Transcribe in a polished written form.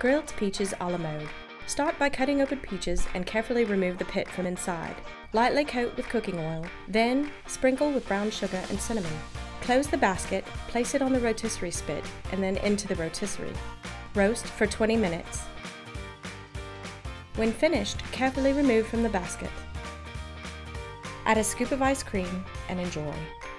Grilled peaches a la mode. Start by cutting open peaches and carefully remove the pit from inside. Lightly coat with cooking oil, then sprinkle with brown sugar and cinnamon. Close the basket, place it on the rotisserie spit, and then into the rotisserie. Roast for 20 minutes. When finished, carefully remove from the basket. Add a scoop of ice cream and enjoy.